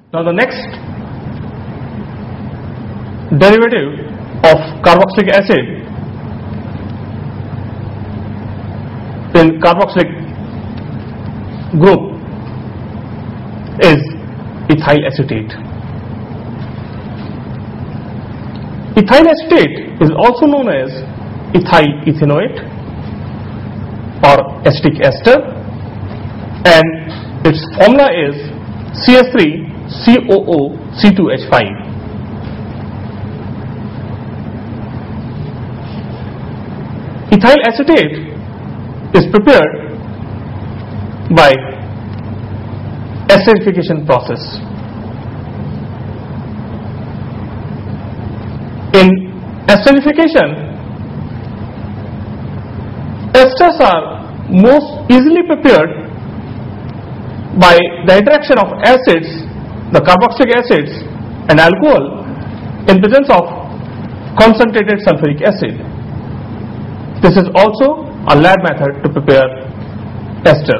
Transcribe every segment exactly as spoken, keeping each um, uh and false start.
Now the next derivative of carboxylic acid in carboxylic group is ethyl acetate. Ethyl acetate is also known as ethyl ethanoate or acetic ester, and its formula is C H three C O O C two H five. Ethyl acetate is prepared by esterification process. In esterification, esters are most easily prepared by the interaction of acids, the carboxylic acids and alcohol in presence of concentrated sulfuric acid. This is also a lab method to prepare ester.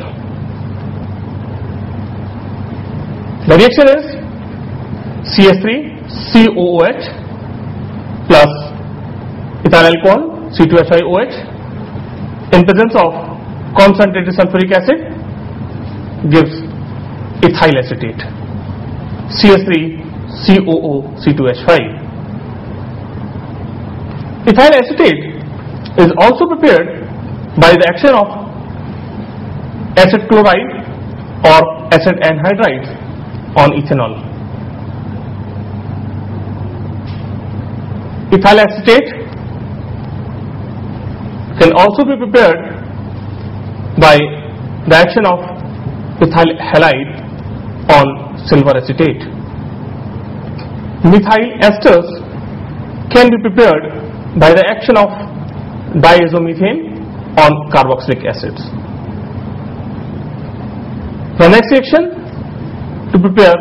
The reaction is C H three C O O H plus ethyl alcohol C two H five O H in presence of concentrated sulfuric acid gives ethyl acetate C H three C O O C two H five. Ethyl acetate is also prepared by the action of acid chloride or acid anhydride on ethanol. Ethyl acetate can also be prepared by the action of ethyl halide on silver acetate. Methyl esters can be prepared by the action of diazomethane on carboxylic acids. The next reaction to prepare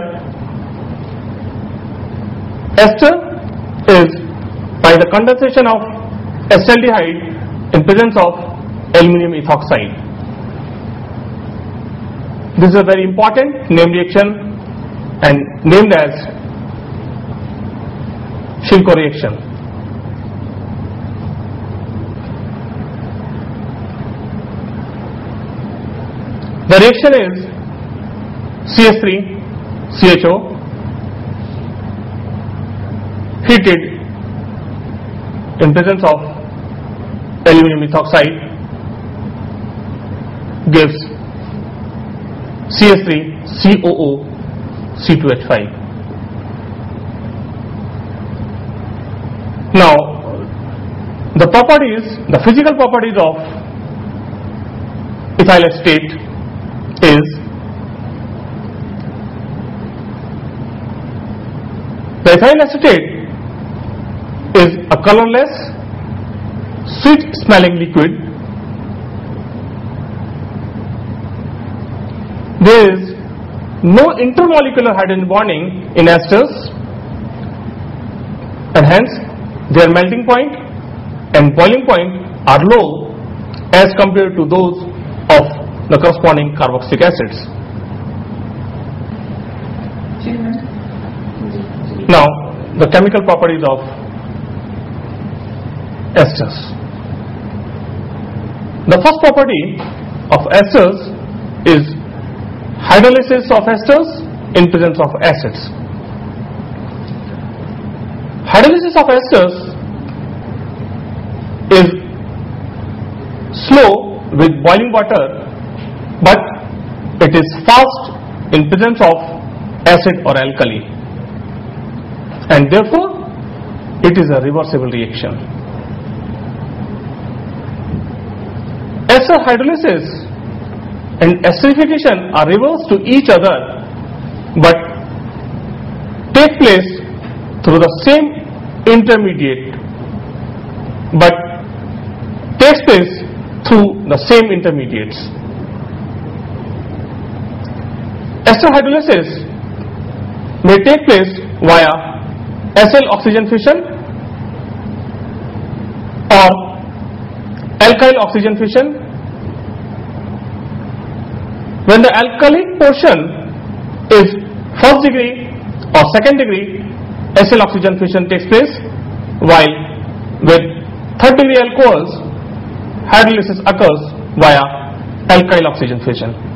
ester is by the condensation of acetaldehyde in presence of aluminum ethoxide. This is a very important name reaction and named as Shilko reaction. The reaction is C H three C H O heated in presence of aluminum ethoxide gives C H three C O O C two H five. Now the properties, the physical properties of ethyl acetate is the ethyl acetate is a colorless, sweet smelling liquid. There is no intermolecular hydrogen bonding in esters, and hence their melting point and boiling point are low as compared to those of the corresponding carboxylic acids. Now, the chemical properties of esters. The first property of esters is hydrolysis of esters in presence of acids. Hydrolysis of esters is slow with boiling water, but it is fast in presence of acid or alkali, and therefore it is a reversible reaction. Ester hydrolysis and esterification are reversed to each other, but take place through the same intermediate, but takes place through the same intermediates. Ester hydrolysis may take place via acyl oxygen fission or alkyl oxygen fission. When the alkalic portion is first degree or second degree acyl oxygen fission takes place, while with third degree alcohols hydrolysis occurs via alkyl oxygen fission.